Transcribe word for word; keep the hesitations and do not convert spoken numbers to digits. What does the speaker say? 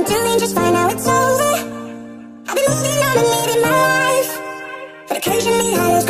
I'm doing just fine, now it's over. I've been moving on and living my life, but occasionally I